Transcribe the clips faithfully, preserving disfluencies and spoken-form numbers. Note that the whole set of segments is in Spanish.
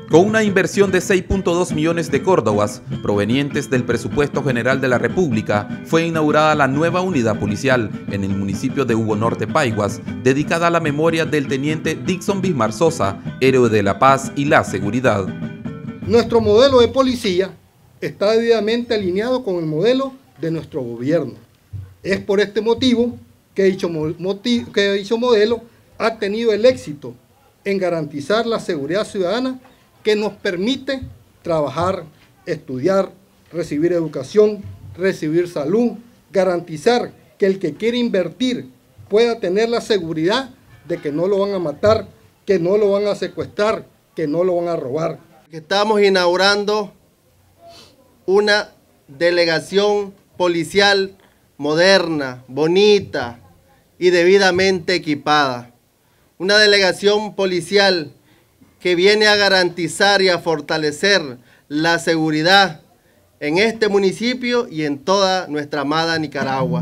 Con una inversión de seis punto dos millones de córdobas provenientes del presupuesto general de la República, fue inaugurada la nueva unidad policial en el municipio de Hugo Norte, Paiguas, dedicada a la memoria del teniente Dixon Bismar Sosa, héroe de la paz y la seguridad. Nuestro modelo de policía está debidamente alineado con el modelo de nuestro gobierno. Es por este motivo que dicho, motivo, que dicho modelo ha tenido el éxito en garantizar la seguridad ciudadana que nos permite trabajar, estudiar, recibir educación, recibir salud, garantizar que el que quiere invertir pueda tener la seguridad de que no lo van a matar, que no lo van a secuestrar, que no lo van a robar. Estamos inaugurando una delegación policial moderna, bonita y debidamente equipada. Una delegación policial que viene a garantizar y a fortalecer la seguridad en este municipio y en toda nuestra amada Nicaragua.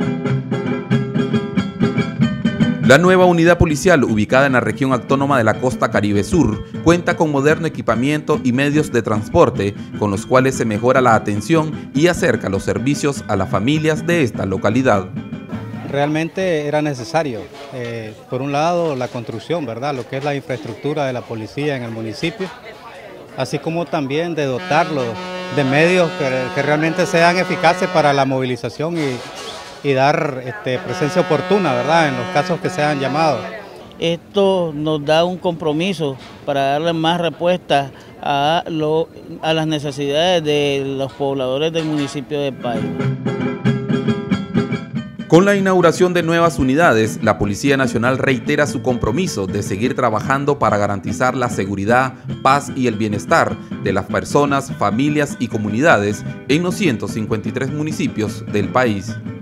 La nueva unidad policial, ubicada en la región autónoma de la Costa Caribe Sur, cuenta con moderno equipamiento y medios de transporte, con los cuales se mejora la atención y acerca los servicios a las familias de esta localidad. Realmente era necesario, eh, por un lado la construcción, ¿verdad?, lo que es la infraestructura de la policía en el municipio, así como también de dotarlo de medios que, que realmente sean eficaces para la movilización y, y dar este, presencia oportuna, ¿verdad?, en los casos que sean llamados. Esto nos da un compromiso para darle más respuesta a, lo, a las necesidades de los pobladores del municipio de Paiguas. Con la inauguración de nuevas unidades, la Policía Nacional reitera su compromiso de seguir trabajando para garantizar la seguridad, paz y el bienestar de las personas, familias y comunidades en los ciento cincuenta y tres municipios del país.